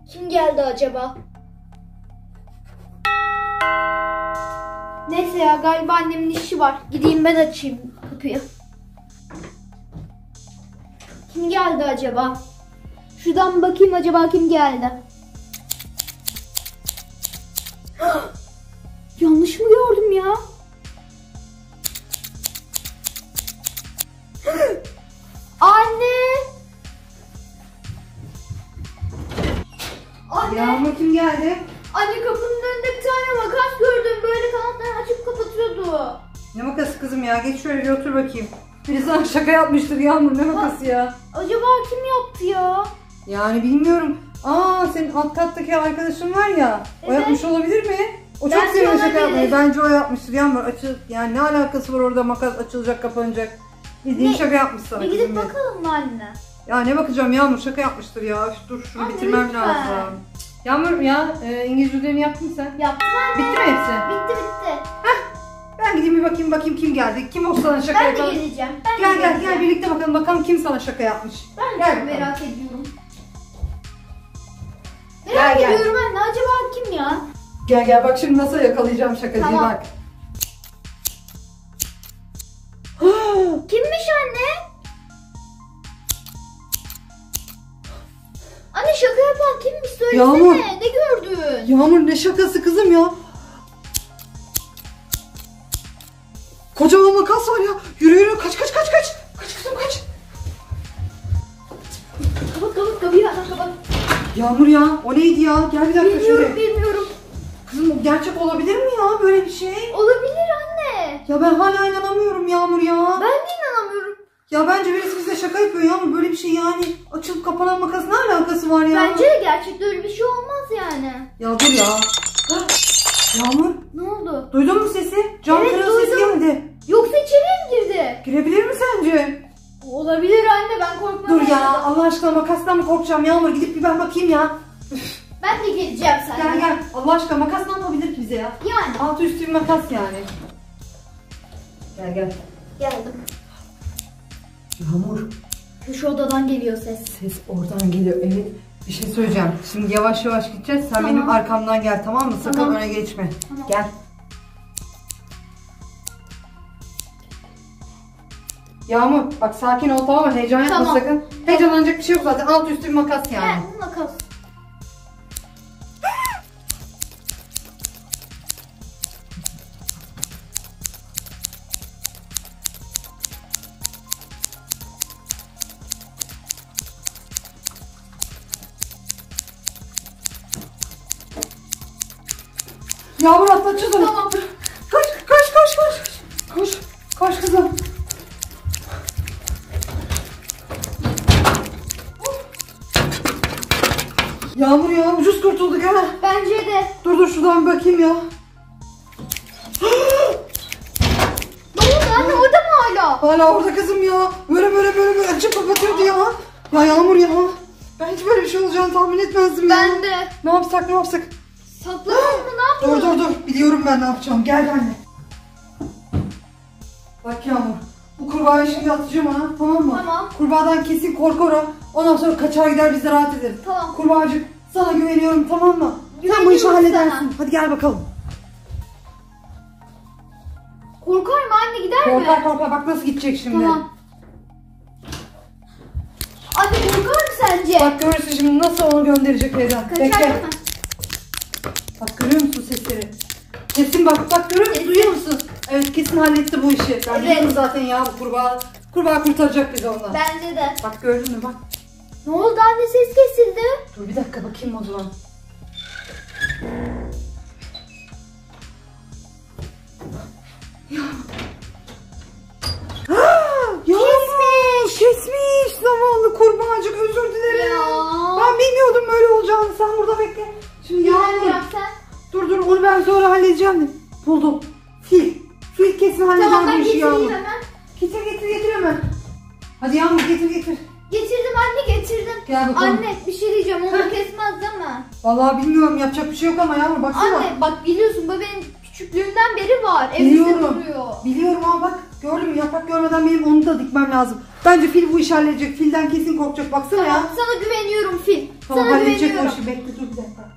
Kim geldi acaba? Neyse ya, galiba annemin işi var. Gideyim ben açayım kapıyı. Kim geldi acaba? Şuradan bakayım, acaba kim geldi? Yanlış mı gördüm ya? Anne! Anne! Yağmur, kim geldi? Anne, kapının önünde bir tane makas gördüm. Böyle kanatlarını açıp kapatıyordu. Ne makası kızım ya? Geç şöyle bir otur bakayım. Biri sana şaka yapmıştır Yağmur, ne makası ya? Acaba kim yaptı ya? Yani bilmiyorum. Aa, senin alt kattaki arkadaşın var ya. O Evet. yapmış olabilir mi? O çok Bence seviyor şaka olabilir. yapmayı. Bence o yapmıştır Yağmur. Yani ne alakası var orada, makas açılacak kapanacak. Bildiğin şaka yapmış sana Bir kızım gidip ya. bakalım mı anne? Ya ne bakacağım Yağmur, şaka yapmıştır ya. Dur şunu Anne, bitirmem lütfen. lazım. Yağmur ya, İngilizce ödevini yaptın sen. Yaptım anne. Bitti mi hepsi? Bitti. Ben gideyim bir bakayım kim geldi. Kim o sana şaka Ben de yapan? geleceğim. Gel birlikte bakalım kim sana şaka yapmış. Ben Gel çok bakalım. merak ediyorum. Gel. ediyorum anne. Acaba kim ya? Gel bak şimdi nasıl yakalayacağım şakacıyı, Tamam. bak. Kimmiş anne? Anne, şaka yapan kimmiş? Söylesene. Yağmur. Ne gördün? Yağmur, ne şakası kızım ya? Kocaman makas var ya. Yürü kaç. Kaç kızım kaç. Kapat kapıyı hemen kapat. Yağmur ya, o neydi ya? Gel bir dakika şöyle. Bilmiyorum. Kızım, o gerçek olabilir mi ya böyle bir şey? Olabilir anne. Ya ben hala inanamıyorum Yağmur ya. Ben de inanamıyorum. Ya bence birisi bize şaka yapıyor Yağmur. Böyle bir şey yani. Açılıp kapanan makas ne alakası var ya? Bence de gerçekte öyle bir şey olmaz yani. Ya dur ya. Yağmur, Ne oldu? duydun mu sesi? Cam Evet, kırılma sesi duydum. geldi. Yoksa içeriye mi girdi? Girebilir mi sence? Olabilir anne, ben korkmam. Dur ya, Allah aşkına makastan mı korkacağım Yağmur? Gidip bir ben bakayım ya. Ben de geleceğim seninle. Gel. Allah aşkına makas ne yapabilir ki bize ya? Yani. Altı üstü bir makas yani. Gel. Geldim. Yağmur, Şu odadan geliyor ses. ses oradan geliyor. Evet. Bir şey söyleyeceğim. Şimdi yavaş gideceğiz. Sen Tamam. benim arkamdan gel, tamam mı? Sakın Tamam. öne geçme. Tamam. Gel. Yağmur, bak sakin ol, tamam mı? Heyecan yapma Tamam. sakın. Heyecanlanacak bir şey yok zaten. Alt üstü bir makas yani. Gel, makas. Yağmur, atlatacağız onu. Tamam. Koş kızım. Yağmur ya, ucuz kurtulduk ha. Bence de. Dur şuradan bir bakayım ya. Ne oldu anne, orada mı hala? Hala orada kızım ya. Böyle açıp kapatıyordu ya. Ya Yağmur ya. Ben hiç böyle bir şey olacağını tahmin etmezdim ya. Ben de. Ne yapsak? Saklanalım mı, ne yapalım? Dur. Biliyorum ben ne yapacağım. Gel benimle. Bak Yağmur. Bu kurbağayı şimdi atacağım ha. Tamam mı? Tamam. Kurbağadan kesin korkar o. Ondan sonra kaçar gider, biz de rahat ederiz. Tamam. Kurbağacık, sana güveniyorum, tamam mı? Sen bu Güveniyorum işi halledersin. sana. Hadi gel bakalım. Korkar mı anne, gider mi? Korkar. Bak nasıl gidecek şimdi. Tamam. Anne, korkar mı sence? Bak görürsün şimdi nasıl onu gönderecek evden. Kaçar Bekle. mı? Bak görüyor musun sesleri? Kesin bak görüyor musun? Duyuyor musun? Evet, kesin halletti bu işi. Ben biliyorum zaten ya, bu kurbağa. Kurbağa kurtaracak bizi ondan. Bence de. Bak gördün mü bak. Ne oldu anne, ses kesildi. Dur bir dakika bakayım o zaman. Kesmiş zavallı kurbağacık, özür dilerim. Ya. Ben bilmiyordum böyle olacağını, sen burada bekle. Şimdi Yani Yağmur. yapsan. Dur onu ben sonra halledeceğim de. Buldum. Fil kesin halledeceğim Tamam, ben bu işi getireyim Yağmur. hemen. Getir hemen. Hadi Yağmur getir. Getirdim anne, getirdim. Gel bakalım. Anne, bir şey diyeceğim, onu kesmez değil mi? Vallahi bilmiyorum, yapacak bir şey yok ama Yağmur baksana. Anne bak, biliyorsun bu benim küçüklüğümden beri var. Evimizde duruyor. Biliyorum ama bak gördün mü, yaprak görmeden benim onu da dikmem lazım. Bence fil bu işi halledecek. Filden kesin korkacak, baksana ya. Sana güveniyorum fil. Tamam Sana halledecek o güveniyorum. işi. Bekle dur bir dakika.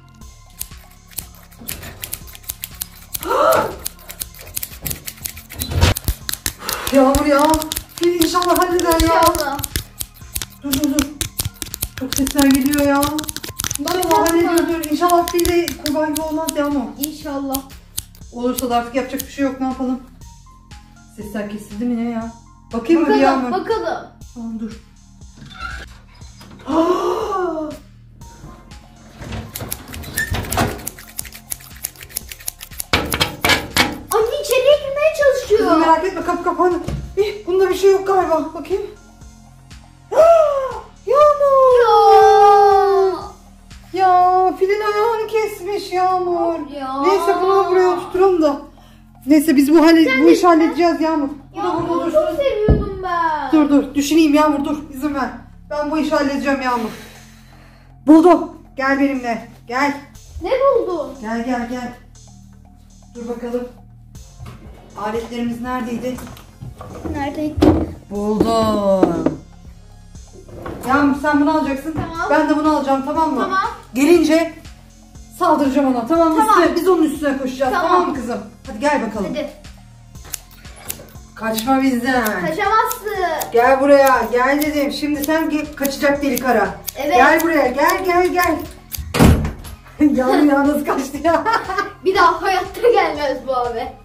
Yağmur ya. Fil inşallah halleder ya. İnşallah. Dur. Çok sesler geliyor ya. İnşallah hallediyordur. İnşallah fil de kurban gibi olmaz Yağmur. İnşallah. Olursa da artık yapacak bir şey yok. Ne yapalım? Sesler kesildi mi ne ya? Bakayım mı bir Yağmur? Bakalım. Tamam dur. Anne içeriye girmeye Kızım çalışıyor. merak etme kapı kapandı. Bunda bir şey yok galiba. Bakayım. Yağmur. Ya filin ayağını kesmiş Yağmur. Ya. Neyse bunu buraya oturtalım da. Neyse biz bu işi halledeceğiz Yağmur. Bu da burada Yağmur dursun. çok seviyordum ben. Dur düşüneyim Yağmur dur izin ver. Ben bu işi halledeceğim Yağmur. Buldum. Gel benimle. Gel. Ne buldun? Gel. Dur bakalım. Aletlerimiz neredeydi? Neredeydi? Buldum. Yağmur sen bunu alacaksın. Tamam. Ben de bunu alacağım tamam mı? Tamam. Gelince saldıracağım ona tamam mı? Tamam. Biz onun üstüne koşacağız Tamam. tamam mı kızım? Hadi gel bakalım. Hadi. Kaçma bizden. Kaçamazsın. Gel buraya. Gel dedim. Şimdi sen kaçacak deli kara. Evet. Gel buraya. Gel. Yağmur ya nasıl kaçtı ya? Bir daha hayatta gelmez bu abi.